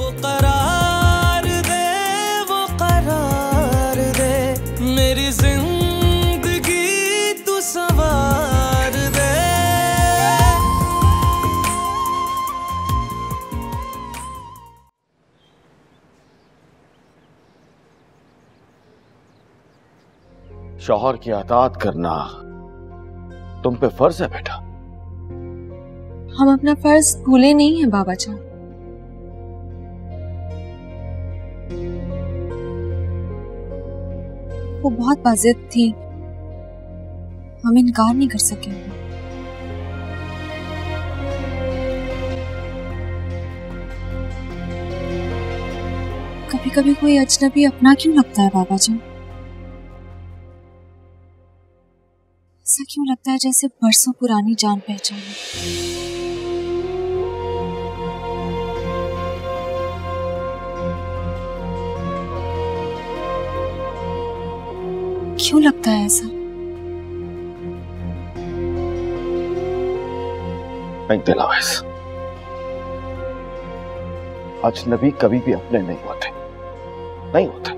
करार दे, वो करार दे, मेरी जिंदगी तू संवार दे। शौहर की अताअत करना तुम पे फर्ज है बेटा। हम अपना फर्ज भूले नहीं हैं बाबा जान। वो बहुत बाजिद थी, हम इनकार नहीं कर सके। कभी कभी कोई अजनबी अपना क्यों लगता है बाबा जान? ऐसा क्यों लगता है जैसे बरसों पुरानी जान पहचान है। क्यों लगता है ऐसा? नहीं दिलावेस, अजनबी कभी भी अपने नहीं होते, नहीं होते।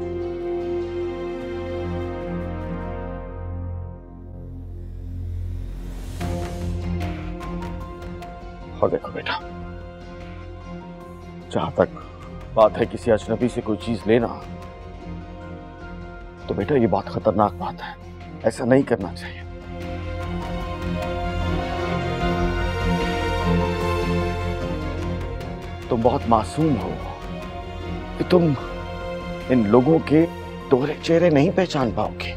और देखो बेटा, जहां तक बात है किसी अजनबी से कोई चीज लेना, तो बेटा ये बहुत खतरनाक बात है, ऐसा नहीं करना चाहिए। तुम बहुत मासूम हो कि तुम इन लोगों के दोहरे चेहरे नहीं पहचान पाओगे।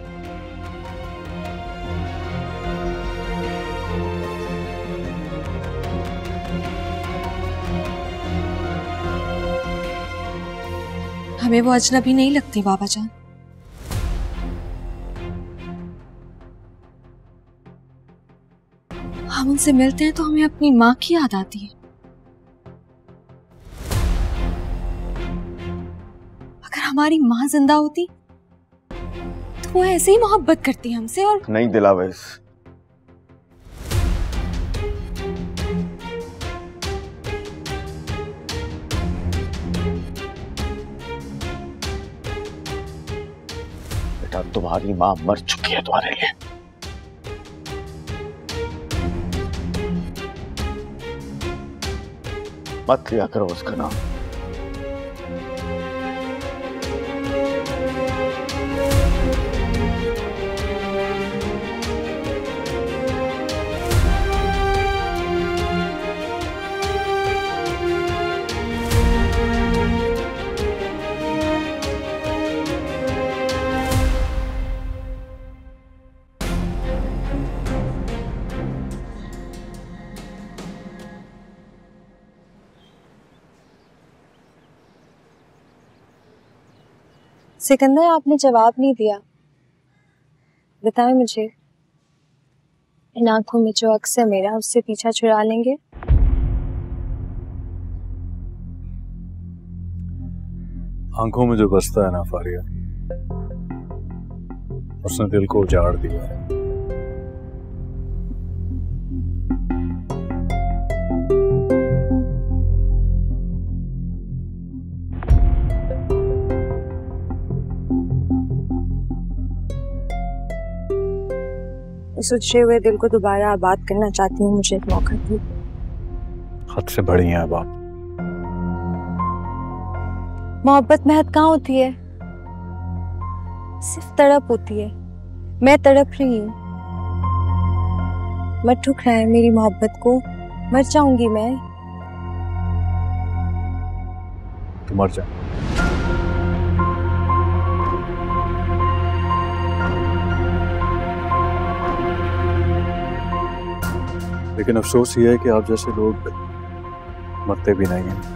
हमें वो अजनबी नहीं लगती बाबा जान। हम उनसे मिलते हैं तो हमें अपनी माँ की याद आती है। अगर हमारी माँ जिंदा होती तो वो ऐसे ही मोहब्बत करती हमसे। और नहीं दिलावेस, बेटा तुम्हारी माँ मर चुकी है तुम्हारे लिए। मत लिया करो उसका नाम। सिकंदर, आपने जवाब नहीं दिया। बताएं मुझे, इन आंखों में जो अक्स है मेरा, उससे पीछा छुड़ा लेंगे? आंखों में जो बसता है ना फारिया, उसने दिल को उजाड़ दिया है। इस उजड़े हुए दिल को दोबारा आबाद करना चाहती हूँ, मुझे एक मौका दो। हद से बड़ी है बाप। मोहब्बत में हद कहाँ होती है? सिर्फ तड़प होती है। मैं तड़प रही हूँ। मत ठुकराएं मेरी मोहब्बत को, मर जाऊंगी मैं। तू मर जा। लेकिन अफसोस ये है कि आप जैसे लोग मरते भी नहीं हैं।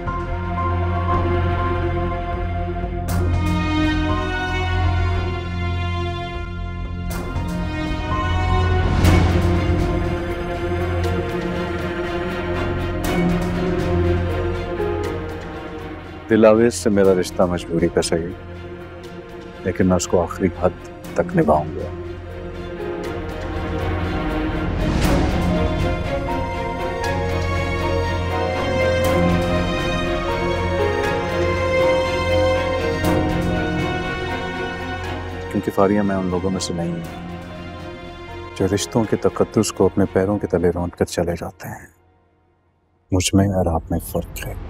दिलावेज से मेरा रिश्ता मजबूरी का सही, लेकिन मैं उसको आखिरी हद तक निभाऊंगा। क्योंकि फारिया मैं उन लोगों में से नहीं हूं जो रिश्तों के तकद्दुस को अपने पैरों के तले रौंद कर चले जाते हैं। मुझ में और आप में फर्क है।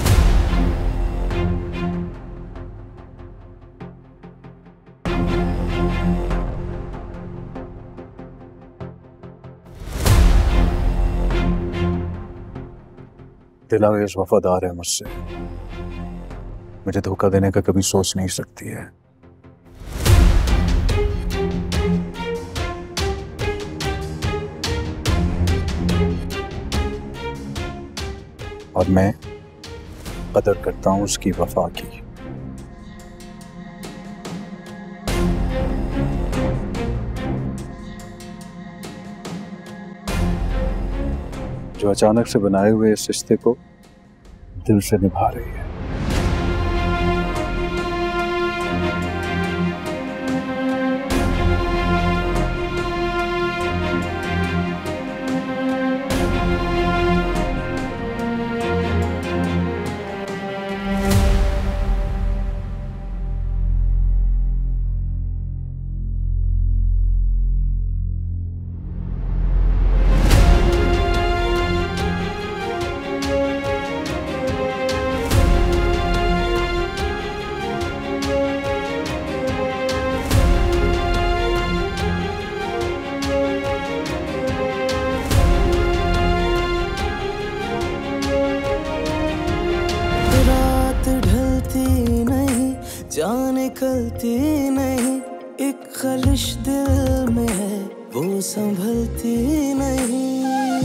दिलावेश वफादार है मुझसे, मुझे धोखा देने का कभी सोच नहीं सकती है। और मैं कदर करता हूं उसकी वफा की। जो अचानक से बनाए हुए इस रिश्ते को दिल से निभा रही है। जान निकलती नहीं, एक खलिश दिल में है वो संभलती नहीं।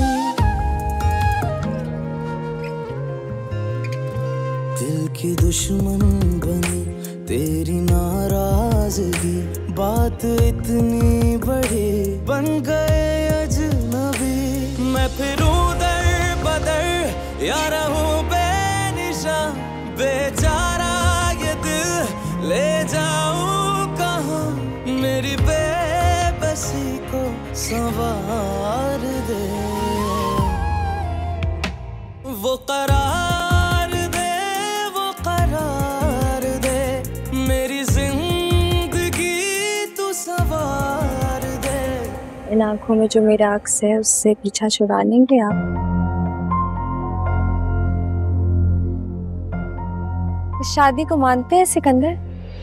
दिल की दुश्मन बनी तेरी नाराजगी, बात इतनी बड़ी बन गए अजनबी। मैं फिरूं दर बदर या रहूं बेनिशां, बेचारा ले जाऊं कहाँ, मेरी बेबसी को संवार दे। वो करार दे, वो करार दे, मेरी जिंदगी तू संवार दे। इन आंखों में जो मेरा अक्स है उससे पीछा छुड़ा लेंगे आप? शादी को मानते हैं सिकंदर?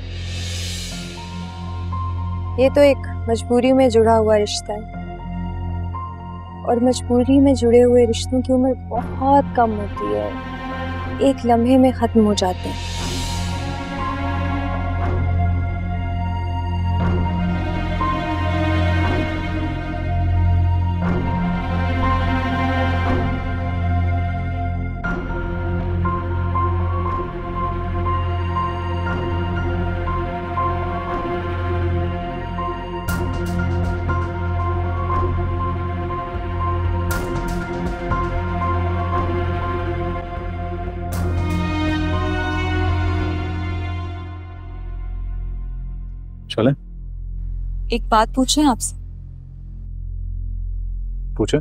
ये तो एक मजबूरी में जुड़ा हुआ रिश्ता है, और मजबूरी में जुड़े हुए रिश्तों की उम्र बहुत कम होती है, एक लम्हे में खत्म हो जाते हैं। चलें? एक बात पूछें आपसे? पूछे।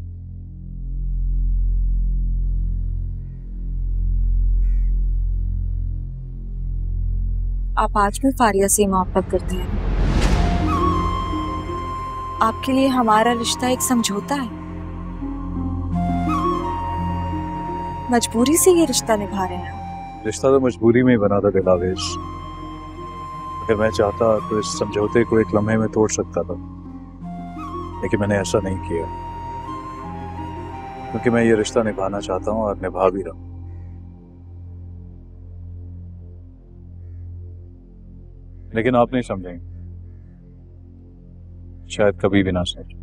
आप आज भी फारिया से मोहब्बत करते हैं? आपके लिए हमारा रिश्ता एक समझौता है? मजबूरी से ये रिश्ता निभा रहे हैं? रिश्ता तो मजबूरी में ही बना था दिलावेश। अगर मैं चाहता तो इस समझौते को एक लम्हे में तोड़ सकता था, लेकिन मैंने ऐसा नहीं किया, क्योंकि मैं ये रिश्ता निभाना चाहता हूँ और निभा भी रहा हूँ। लेकिन आप नहीं समझेंगे, शायद कभी भी ना समझें।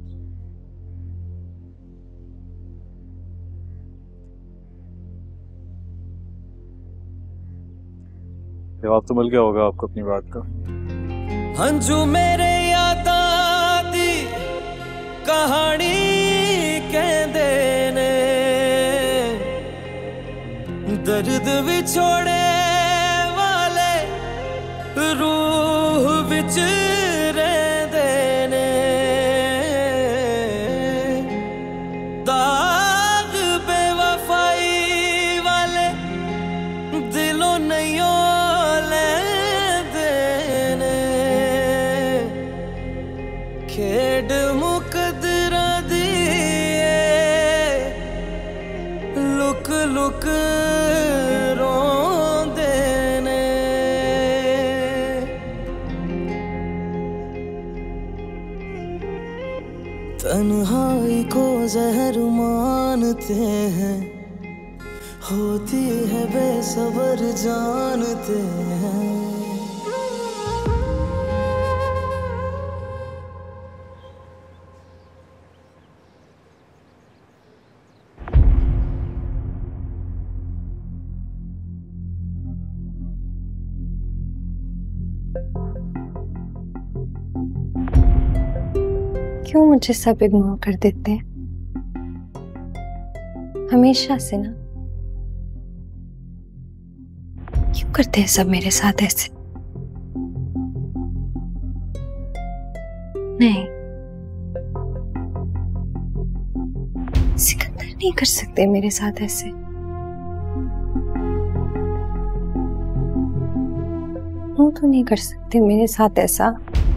जवाब तो मिल गया होगा आपको अपनी बात का। हंजू मेरे याद आती कहानी कहंदे ने, दर्द विछोड़े वाले रूह विच रहंदे ने। दाग बेवफाई वाले दिलों नहीं जहर मानते हैं, होती है बेसब्र जानते हैं। क्यों मुझे सब इग्नोर कर देते हैं हमेशा से ना? क्यों करते हैं सब मेरे साथ ऐसे? नहीं, सिकंदर नहीं कर सकते मेरे साथ ऐसे। वो तो नहीं कर सकते मेरे साथ ऐसा।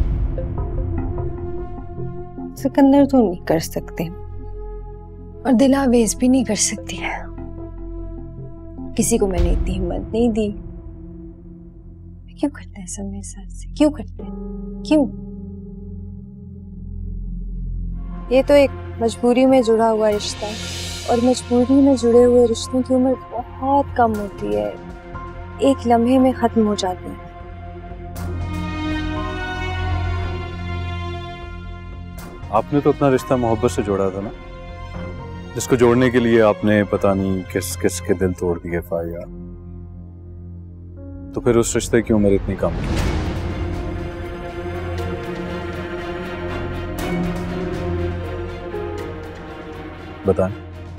सिकंदर तो नहीं कर सकते और दिलावेज भी नहीं कर सकती है। किसी को मैंने इतनी हिम्मत नहीं दी। क्यों करते हैं सब मेरे साथ से? क्यों करते हैं? क्यों? ये तो एक मजबूरी में जुड़ा हुआ रिश्ता है और मजबूरी में जुड़े हुए रिश्तों की उम्र बहुत कम होती है, एक लम्हे में खत्म हो जाती है। आपने तो अपना रिश्ता मोहब्बत से जोड़ा था ना, जिसको जोड़ने के लिए आपने पता नहीं किस किस के दिल तोड़ दिए फाया। तो फिर उस रिश्ते की उम्र इतनी कम की? बताएं,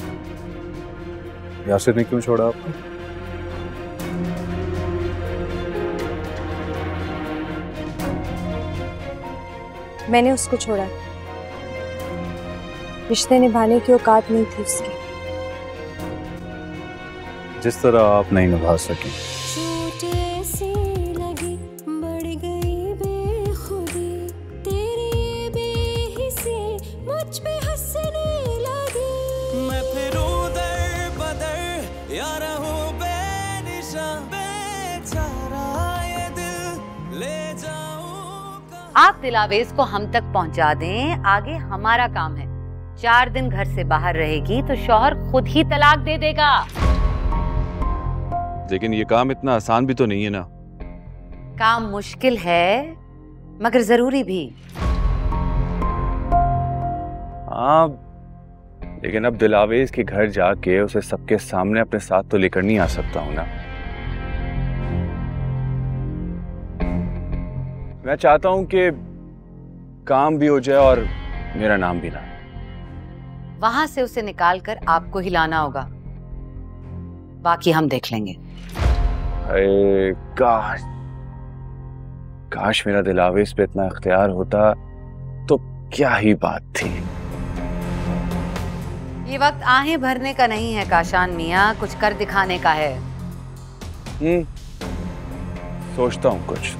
यासिर ने क्यों छोड़ा आपको? मैंने उसको छोड़ा, रिश्ते निभाने की औकात नहीं थी उसकी। जिस तरह आप नहीं निभा सके। मैं फिरूं दर बदर, या रहूं बेनिशा, बेचारा ये दिल ले जाऊं। आप दिलावेज को हम तक पहुंचा दें, आगे हमारा काम है। 4 दिन घर से बाहर रहेगी तो शौहर खुद ही तलाक दे देगा। लेकिन ये काम इतना आसान भी तो नहीं है ना। काम मुश्किल है मगर जरूरी भी। हाँ, लेकिन अब दिलावेज के घर जाके उसे सबके सामने अपने साथ तो लेकर नहीं आ सकता हूं ना। मैं चाहता हूं कि काम भी हो जाए और मेरा नाम भी ना। वहां से उसे निकालकर आपको ही लाना होगा, बाकी हम देख लेंगे। अरे काश मेरा दिलावेज पे इतना इख्तियार होता तो क्या ही बात थी। ये वक्त आहें भरने का नहीं है काशान मियां, कुछ कर दिखाने का है। सोचता हूँ कुछ।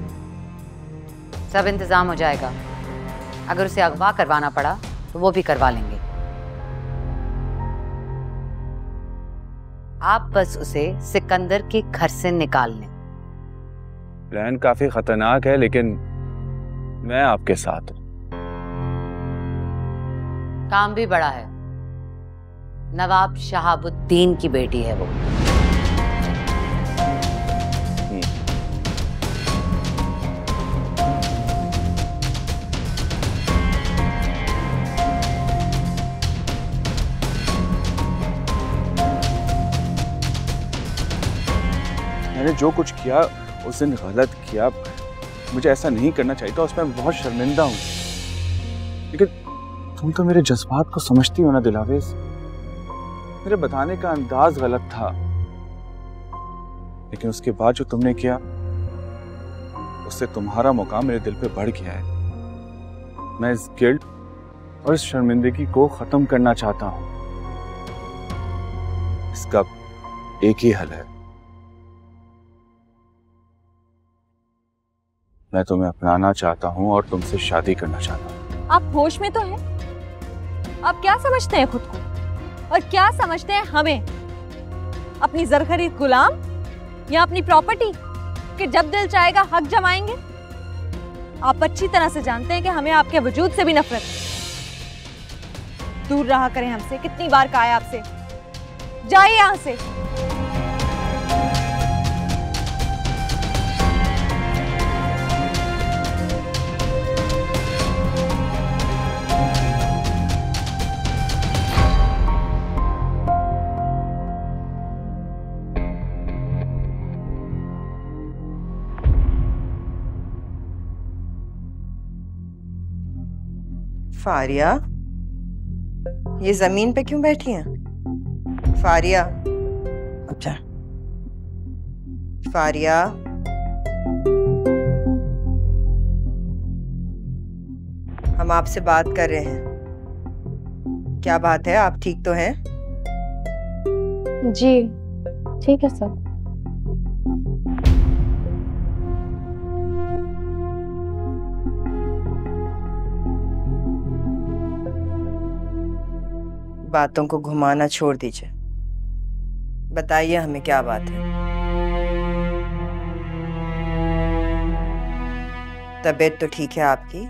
सब इंतजाम हो जाएगा। अगर उसे अगवा करवाना पड़ा तो वो भी करवा लेंगे। आप बस उसे सिकंदर के घर से निकाल लें। प्लान काफी खतरनाक है, लेकिन मैं आपके साथ हूं। काम भी बड़ा है। नवाब शहाबुद्दीन की बेटी है वो। मैंने जो कुछ किया उस दिन गलत किया, मुझे ऐसा नहीं करना चाहिए था, उसमें मैं बहुत शर्मिंदा हूँ। लेकिन तुम तो मेरे जज्बात को समझती हो ना दिलावेज। मेरे बताने का अंदाज गलत था, लेकिन उसके बाद जो तुमने किया उससे तुम्हारा मुकाम मेरे दिल पे बढ़ गया है। मैं इस गिल्ट और इस शर्मिंदगी को खत्म करना चाहता हूँ। इसका एक ही हल है, मैं तुम्हें अपनाना चाहता हूँ और तुमसे शादी करना चाहता हूँ। आप होश में तो हैं? आप क्या समझते हैं खुद को और क्या समझते हैं हमें? अपनी जरखरीद गुलाम या अपनी प्रॉपर्टी कि जब दिल चाहेगा हक जमाएंगे? आप अच्छी तरह से जानते हैं कि हमें आपके वजूद से भी नफरत है। दूर रहा करें हमसे। कितनी बार कहा है आपसे, जाइए यहाँ से। फारिया, ये जमीन पे क्यों बैठी हैं? फारिया, अच्छा फारिया, हम आपसे बात कर रहे हैं। क्या बात है, आप ठीक तो हैं? जी ठीक है सर। बातों को घुमाना छोड़ दीजिए, बताइए हमें क्या बात है। तबीयत तो ठीक है आपकी?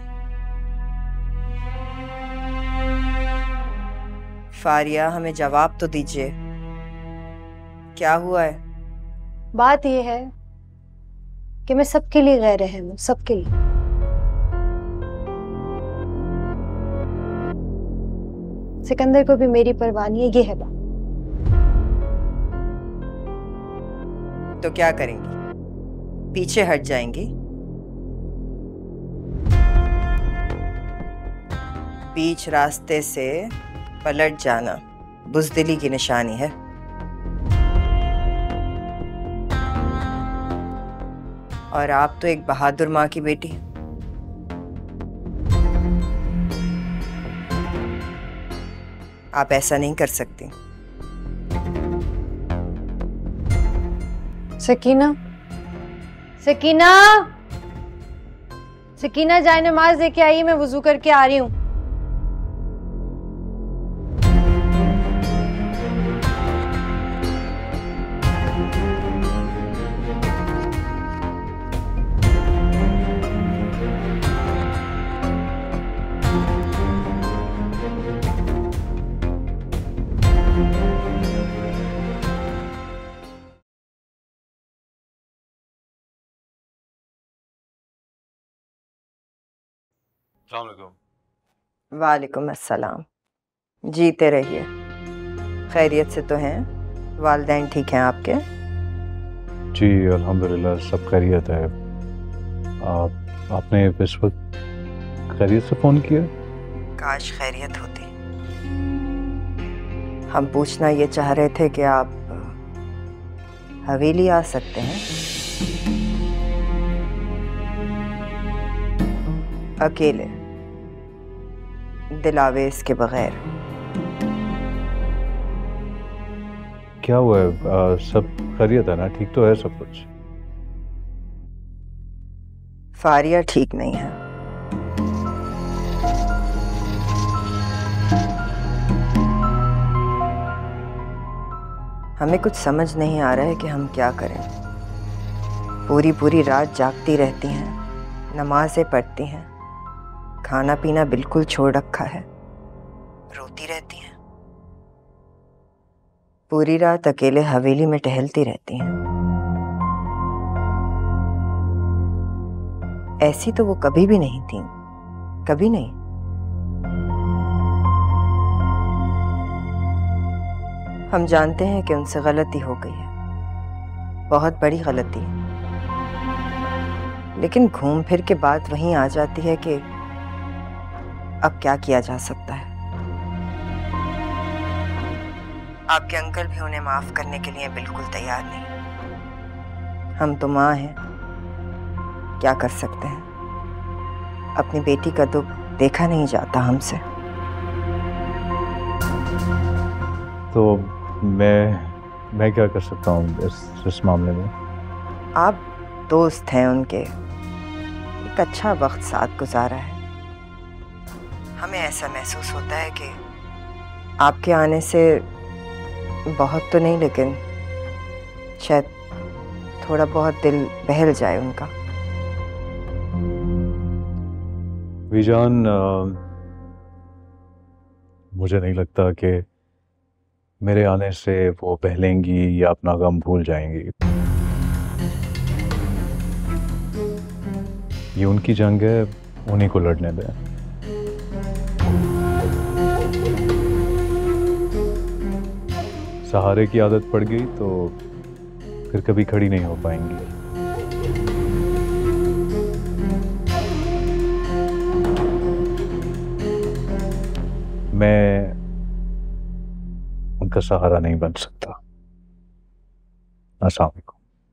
फारिया, हमें जवाब तो दीजिए, क्या हुआ है? बात यह है कि मैं सबके लिए गैर रहम हूँ, सबके लिए। सिकंदर को भी मेरी परवाह नहीं है, ये है बात। तो क्या करेंगी? पीछे हट जाएंगी? बीच रास्ते से पलट जाना बुज़दिली की निशानी है। और आप तो एक बहादुर माँ की बेटी हैं। आप ऐसा नहीं कर सकती। सकीना, सकीना, सकीना, जाए नमाज देके आई, मैं वुजू करके आ रही हूँ। वालेकुम अस्सलाम। जीते रहिए। खैरियत से तो हैं? वालिदैन ठीक हैं आपके? जी अल्हम्दुलिल्लाह सब खैरियत है। आपने इस वक्त खैरियत से फ़ोन किया? काश खैरियत होती। हम पूछना ये चाह रहे थे कि आप हवेली आ सकते हैं? अकेले, दिलावेज के बगैर। क्या हुआ है? सब खैरियत है ना? ठीक तो है सब कुछ? फारिया ठीक नहीं है। हमें कुछ समझ नहीं आ रहा है कि हम क्या करें। पूरी पूरी रात जागती रहती हैं, नमाजें पढ़ती हैं, खाना पीना बिल्कुल छोड़ रखा है, रोती रहती हैं, पूरी रात अकेले हवेली में टहलती रहती हैं। ऐसी तो वो कभी भी नहीं थी, कभी नहीं। हम जानते हैं कि उनसे गलती हो गई है, बहुत बड़ी गलती, लेकिन घूम फिर के बात वहीं आ जाती है कि अब क्या किया जा सकता है। आपके अंकल भी उन्हें माफ करने के लिए बिल्कुल तैयार नहीं। हम तो माँ हैं, क्या कर सकते हैं। अपनी बेटी का दुख देखा नहीं जाता हमसे। तो मैं क्या कर सकता हूँ इस मामले में? आप दोस्त हैं उनके, एक अच्छा वक्त साथ गुजारा है। हमें ऐसा महसूस होता है कि आपके आने से बहुत तो नहीं, लेकिन शायद थोड़ा बहुत दिल बहल जाए उनका। विजान, मुझे नहीं लगता कि मेरे आने से वो बहलेंगी या अपना गम भूल जाएंगी। ये उनकी जंग है, उन्हीं को लड़ने दें। सहारे की आदत पड़ गई तो फिर कभी खड़ी नहीं हो पाएंगी। मैं उनका सहारा नहीं बन सकता। अस्सलाम वालेकुम।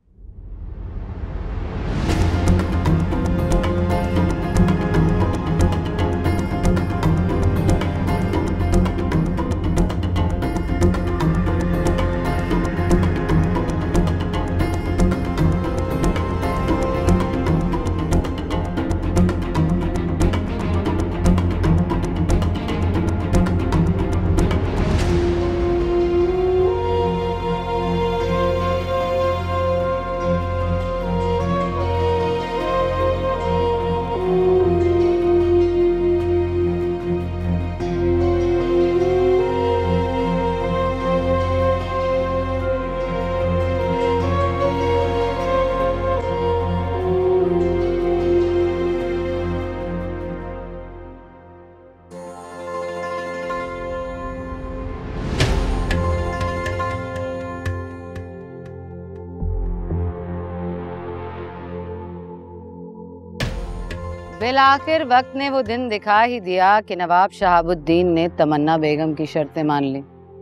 बिल आखिर वक्त ने वो दिन दिखा ही दिया कि नवाब शहाबुद्दीन ने तमन्ना बेगम की शर्तें मान ली।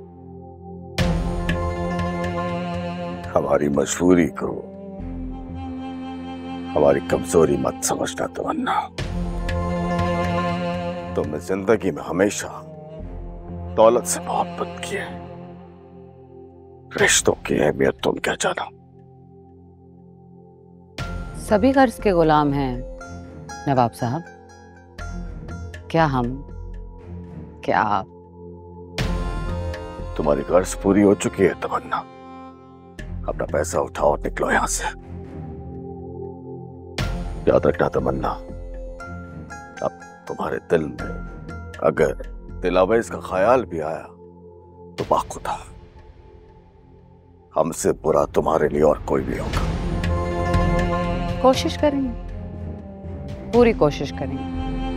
हमारी मजबूरी को हमारी कमजोरी मत समझना तमन्ना। तुमने जिंदगी में हमेशा दौलत से मोहब्बत की है, रिश्तों की अहमियत तुम क्या जानो। सभी गर्ज के गुलाम हैं नवाब साहब, क्या हम, क्या आप? तुम्हारी गर्ज पूरी हो चुकी है तमन्ना, अपना पैसा उठाओ और निकलो यहां से। याद रखना तमन्ना, अब तुम्हारे दिल में अगर दिलावेज का ख्याल भी आया तो बाखुदा, हमसे बुरा तुम्हारे लिए और कोई नहीं होगा। कोशिश करेंगे, पूरी कोशिश करेंगे,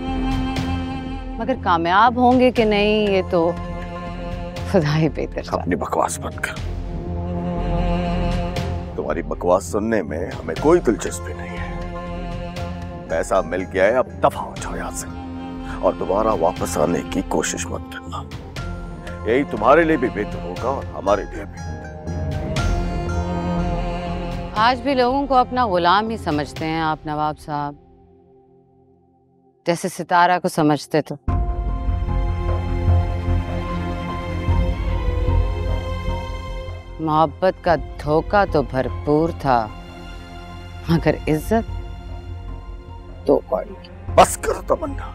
मगर कामयाब होंगे कि नहीं ये तो खुदा ही बेहतर जाने। अपनी बकवास बंद कर, तुम्हारी बकवास सुनने में हमें कोई दिलचस्पी नहीं है। पैसा मिल गया है, अब दफा हो जाओ यहां से और दोबारा वापस आने की कोशिश मत करना। यही तुम्हारे लिए भी बेहतर होगा और हमारे लिए भी। आज भी लोगों को अपना गुलाम ही समझते हैं आप नवाब साहब, जैसे सितारा को समझते थे। मोहब्बत का धोखा तो भरपूर था, मगर इज्जत तो कौड़ी। बस करो तमन्ना,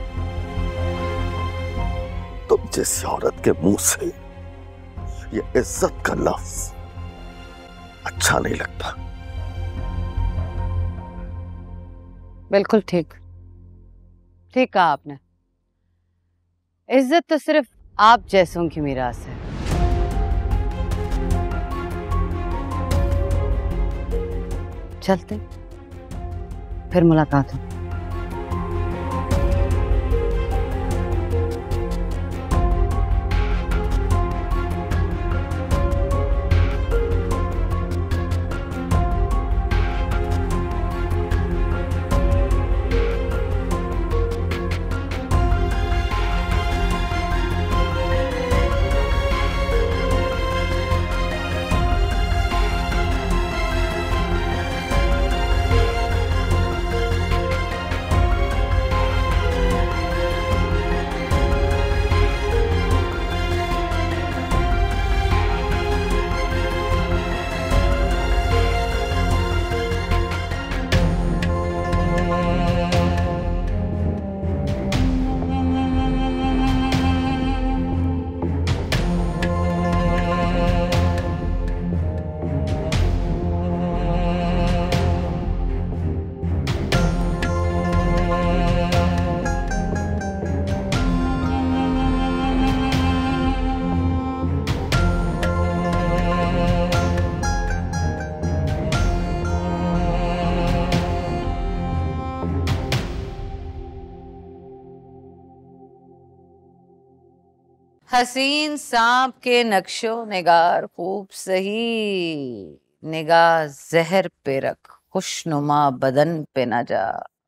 तुम जैसी औरत के मुंह से ये इज्जत का लफ्ज अच्छा नहीं लगता। बिल्कुल ठीक, ठीक कहा आपने। इज्जत तो सिर्फ आप जैसों की मीरास है। चलते, फिर मुलाकात हो। हसीन सांप के नक्शो निगार खूब सही, निगाह जहर पे रख, खुशनुमा बदन पे न जा।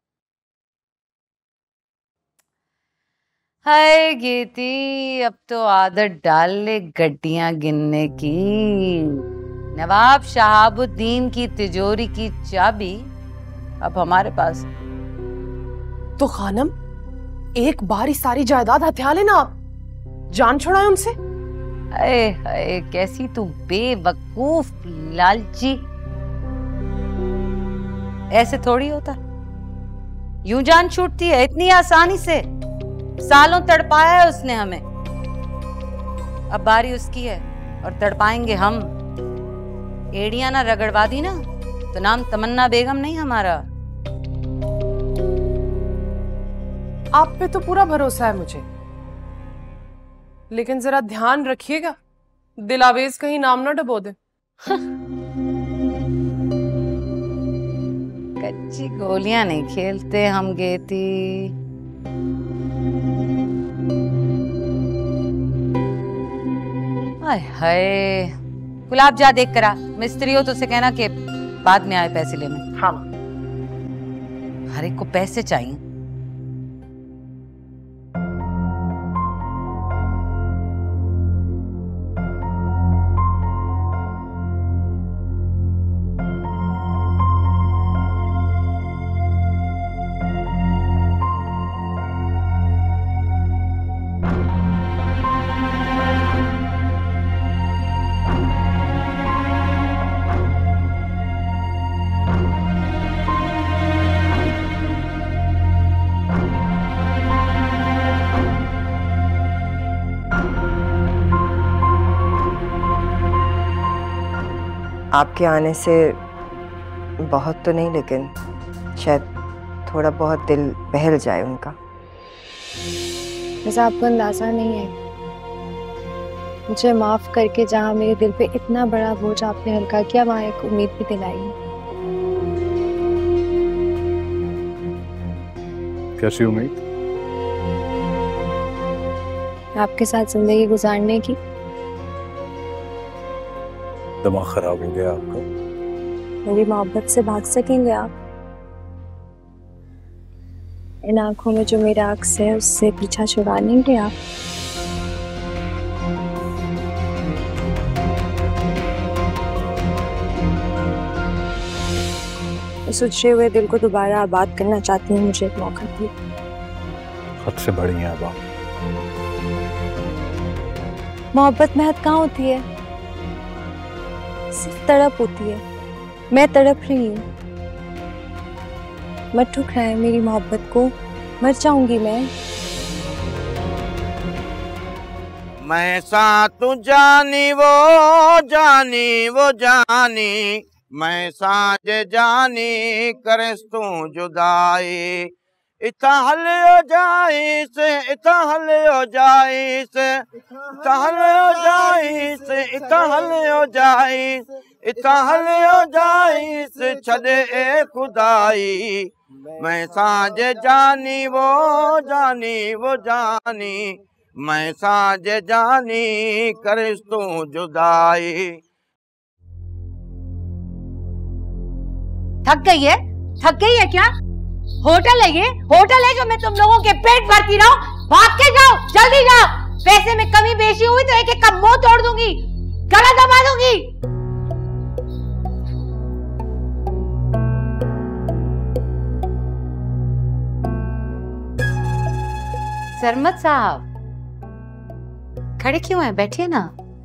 हाय गीती, अब तो आदत डाल ले गड्डियां गिनने की। नवाब शहाबुद्दीन की तिजोरी की चाबी अब हमारे पास। तो खानम, एक बार ही सारी जायदाद हथिया लेना, आप जान छुड़ाए उनसे। हाय हाय, कैसी तू बेवकूफ लालची। ऐसे थोड़ी होता, यूं जान छूटती है इतनी आसानी से। सालों तड़पाया है उसने हमें, अब बारी उसकी है और तड़पाएंगे हम। एड़ियां ना रगड़वा दी ना तो नाम तमन्ना बेगम नहीं हमारा। आप पे तो पूरा भरोसा है मुझे, लेकिन जरा ध्यान रखिएगा, दिलावेज कहीं नाम ना डबो दे। कच्ची गोलियां नहीं खेलते हम गेती। हाय हाय, गुलाब जा देख करा, मिस्त्री हो तो उसे कहना कि बाद में आए पैसे लेने। हाँ, हर एक को पैसे चाहिए। आपके आने से बहुत तो नहीं, लेकिन शायद थोड़ा बहुत दिल बहल जाए उनका। वैसे आपको अंदाजा नहीं है, मुझे माफ करके जहाँ मेरे दिल पे इतना बड़ा बोझ आपने हल्का किया, वहाँ एक उम्मीद भी दिलाई। कैसी उम्मीद? आपके साथ जिंदगी गुजारने की। दिमाग खराब हो गया आपका? मेरी मोहब्बत से भाग सकेंगे आप? इन आंखों में जो मेरा अक्स है उससे पीछा छुड़ा लेंगे आप? इस उजड़े हुए दिल को दोबारा आबाद करना चाहती हूँ, मुझे एक मौका दीजिए। हद से बड़ी हैं अब आप। मोहब्बत में हद कहाँ होती है, सिर्फ तड़प होती है। मैं तड़प रही हूँ, मत ठुकराएं मेरी मोहब्बत को, मर जाऊंगी मैं साथ जानी वो जानी वो जानी, मैं साज जानी करस तू जुदाई। इता हल हो जाई से, इता हल हो जाई से, इता हल हो जाई से, इता हल हो जाई, इता हल हो जाई से छदे ए खुदाई। मैं साज जानी वो जानी वो जानी, मैं साज जानी करस तू जुदाई। थक गई है? थक गई है क्या? होटल है ये, होटल है जो मैं तुम लोगों के पेट भरती रहूं? भाग के जाओ, जल्दी जाओ। पैसे में कमी बेशी हुई तो एक एक का मुंह तोड़ दूंगी, गला दबा दूंगी। सरमत साहब खड़े क्यों हैं? बैठिए ना।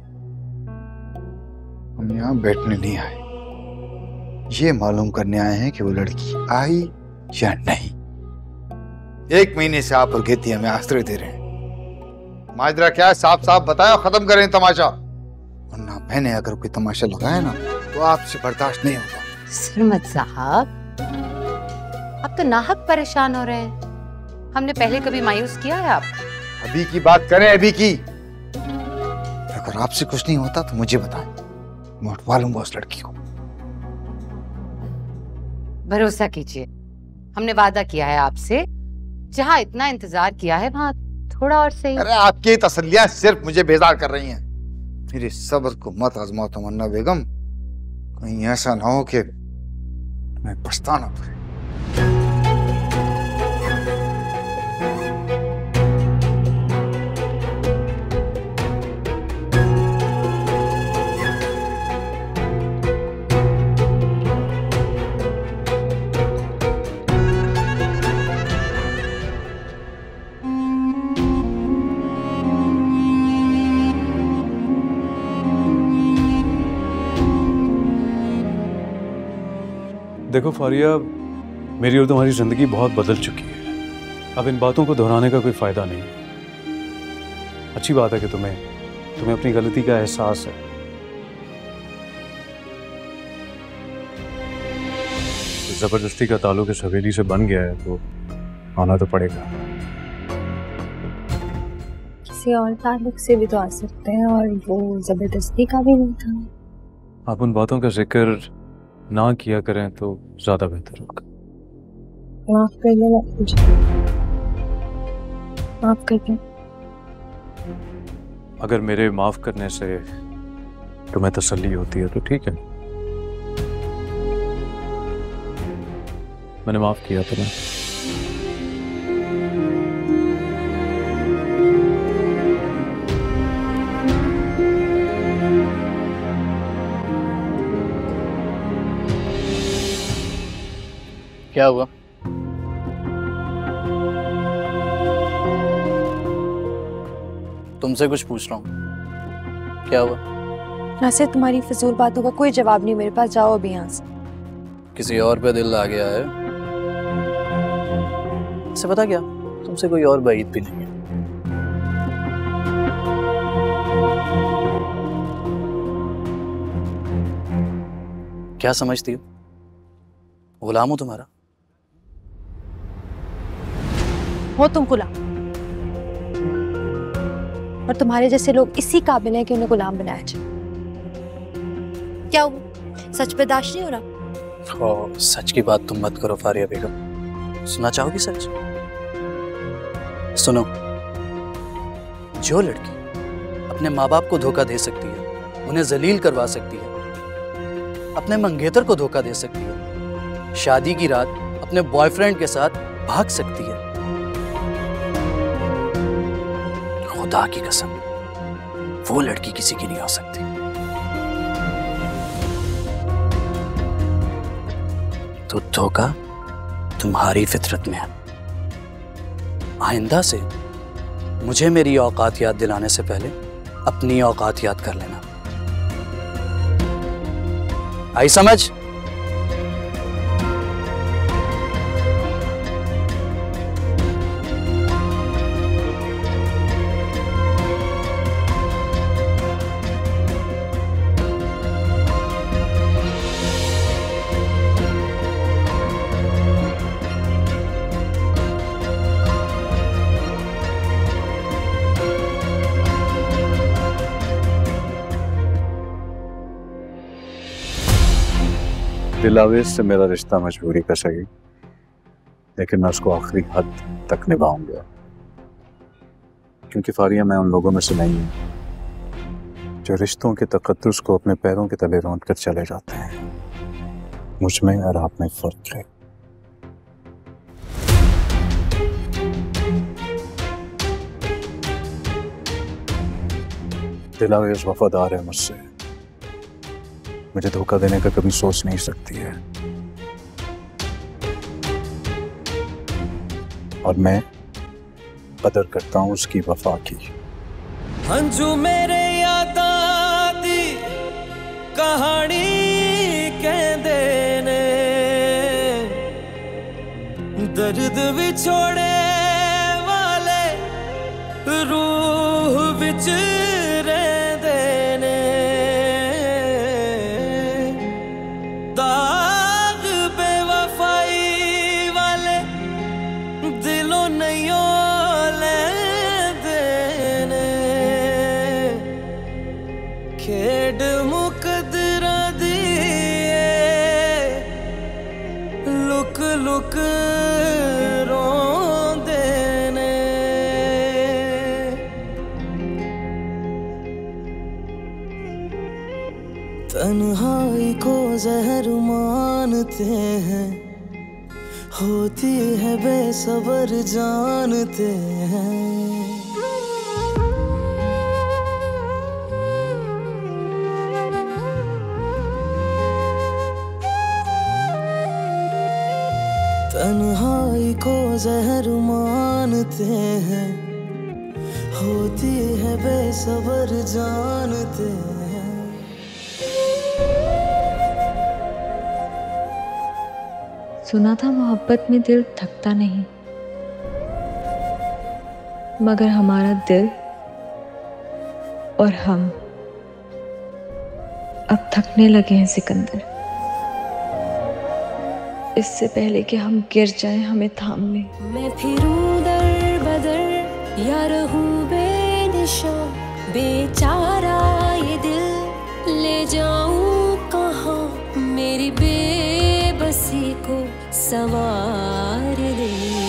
हम यहाँ बैठने नहीं आए, ये मालूम करने आए हैं कि वो लड़की आई या नहीं। 1 महीने से आप और गेती हमें आश्रय दे रहे हैं। माजरा क्या है, साफ साफ बताया, खत्म करें तमाशा, वरना मैंने अगर कोई तमाशा लगाया ना तो आपसे बर्दाश्त नहीं होगा। सरमत साहब आप तो नाहक परेशान हो रहे हैं। हमने पहले कभी मायूस किया है आप? अभी की बात करें, अभी की। अगर आपसे कुछ नहीं होता तो मुझे बताएं, मैं उठवा लूंगा उस लड़की को। भरोसा कीजिए, हमने वादा किया है आपसे, जहां इतना इंतजार किया है वहां थोड़ा और सही। अरे आपकी तसल्लियां सिर्फ मुझे बेजार कर रही हैं। मेरे सब्र को मत आजमाओ तमन्ना बेगम, कहीं ऐसा ना हो कि मैं पछताना पड़े। देखो फारिया, मेरी और तुम्हारी जिंदगी बहुत बदल चुकी है। अब इन बातों को दोहराने का कोई फायदा नहीं है। अच्छी बात है कि तुम्हें अपनी गलती का एहसास है। जबरदस्ती का ताल्लुक इस हवेली से बन गया है तो आना तो पड़ेगा। किसी और ताल्लुक से भी तो आ सकते हैं, और वो जबरदस्ती का भी नहीं था। आप उन बातों का जिक्र ना किया करें तो ज्यादा बेहतर होगा। माफ कर देना मुझे, माफ कर दे। अगर मेरे माफ करने से तुम्हें तसल्ली होती है तो ठीक है। मैंने माफ किया तुम्हें। क्या हुआ? तुमसे कुछ पूछ रहा हूँ, क्या हुआ? नासिर, तुम्हारी फजूल बातों का कोई जवाब नहीं मेरे पास, जाओ अभी यहाँ से। किसी और पे दिल आ गया है? इसे पता क्या, तुमसे कोई और बात भी नहीं है। क्या समझती हो? गुलाम हूं तुम्हारा? हो तुम गुलाम, और तुम्हारे जैसे लोग इसी काबिल हैं कि उन्हें गुलाम बनाया जाए। क्या हुआ, सच बर्दाश्त नहीं हो रहा? सच की बात तुम मत करो फारिया बेगम। सुनना चाहोगी सच? सुनो, जो लड़की अपने माँ बाप को धोखा दे सकती है, उन्हें जलील करवा सकती है, अपने मंगेतर को धोखा दे सकती है, शादी की रात अपने बॉयफ्रेंड के साथ भाग सकती है, खुदा की कसम वो लड़की किसी की नहीं हो सकती। तो धोखा तुम्हारी फितरत में है। आइंदा से मुझे मेरी औकात याद दिलाने से पहले अपनी औकात याद कर लेना। आई समझ? दिलावेज से मेरा रिश्ता मजबूरी का सही, लेकिन मैं उसको आखिरी हद तक निभाऊंगा, क्योंकि फारिया मैं उन लोगों में से नहीं हूं जो रिश्तों के तकद्दुस को अपने पैरों के तले रौंद कर चले जाते हैं। मुझ में और आप में फर्क है। दिलावेज वफादार है मुझसे, मुझे धोखा देने का कभी सोच नहीं सकती है, और मैं कदर करता हूं उसकी वफा की। हंजू मेरे यादा दी कहानी कहंदे ने, दर्द विछोड़े वाले रूह विच रहंदे ने, दाग बेवफाई वाले दिलों नहीं लेंदे ने, खेड मुकदरा दी लुक लुक रोंदे जहर मानते हैं, होती है बेसबर जानते हैं। तन्हाई को जहर मानते हैं, होती है बेसबर जानते हैं। सुना था मोहब्बत में दिल थकता नहीं, मगर हमारा दिल और हम अब थकने लगे हैं सिकंदर। इससे पहले कि हम गिर जाएं, हमें थाम ले। मैं फिरूं दर बदर या रहूं बेनिशान, बेचारा ये दिल ले जाऊं कहाँ, मेरी बेबसी को संवार दे।